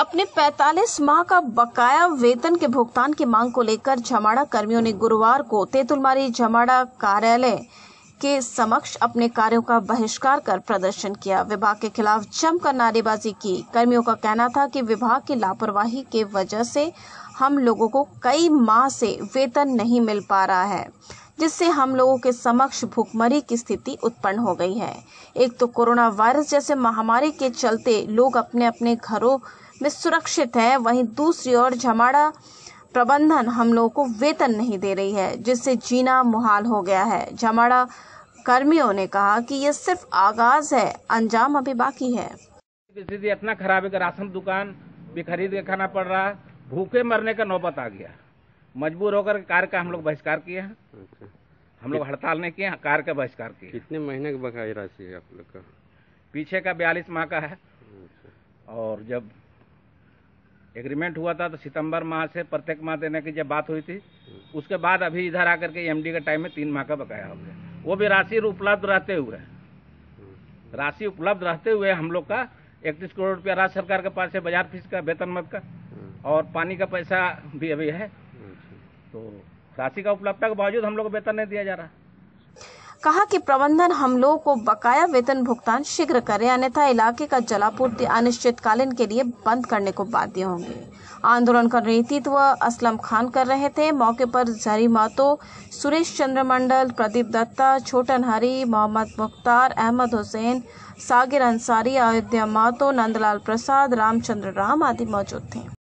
अपने 45 माह का बकाया वेतन के भुगतान की मांग को लेकर झमाड़ा कर्मियों ने गुरुवार को तेतुलमारी झमाड़ा कार्यालय के समक्ष अपने कार्यों का बहिष्कार कर प्रदर्शन किया। विभाग के खिलाफ जमकर नारेबाजी की। कर्मियों का कहना था कि विभाग की लापरवाही के वजह से हम लोगों को कई माह से वेतन नहीं मिल पा रहा है, जिससे हम लोगों के समक्ष भूखमरी की स्थिति उत्पन्न हो गई है। एक तो कोरोना वायरस जैसे महामारी के चलते लोग अपने अपने घरों में सुरक्षित है, वहीं दूसरी ओर झमाड़ा प्रबंधन हम लोगों को वेतन नहीं दे रही है, जिससे जीना मुहाल हो गया है। झमाड़ा कर्मियों ने कहा कि यह सिर्फ आगाज है, अंजाम अभी बाकी है। स्थिति इतना खराब है कि राशन दुकान भी खरीद के खाना पड़ रहा है, भूखे मरने का नौबत आ गया। मजबूर होकर कार्य का हम लोग बहिष्कार किए हैं। हम लोग हड़ताल नहीं किए, कार्य का बहिष्कार किए। कितने महीने की बकाया राशि है आप लोग का? पीछे का 42 माह का है, और जब एग्रीमेंट हुआ था तो सितंबर माह से प्रत्येक माह देने की जब बात हुई थी, उसके बाद अभी इधर आकर के एमडी के टाइम में 3 माह का बकाया हो गया। वो भी राशि उपलब्ध रहते हुए हम लोग का 31 करोड़ रुपया राज्य सरकार के पास है, बाजार फीस का, वेतन मत का, और पानी का पैसा भी अभी है। तो राशि का उपलब्धता के बावजूद हम लोग को वेतन नहीं दिया जा रहा। कहा कि प्रबंधन हम लोगों को बकाया वेतन भुगतान शीघ्र करे, अन्यथा इलाके का जलापूर्ति अनिश्चितकालीन के लिए बंद करने को बाध्य होंगे। आंदोलन का नेतृत्व असलम खान कर रहे थे। मौके पर जहरी महतो, सुरेश चंद्र मंडल, प्रदीप दत्ता, छोटन हरी, मोहम्मद मुख्तार, अहमद हुसैन, सागिर अंसारी, अयोध्या महतो, नंदलाल प्रसाद, रामचंद्र राम आदि मौजूद थे।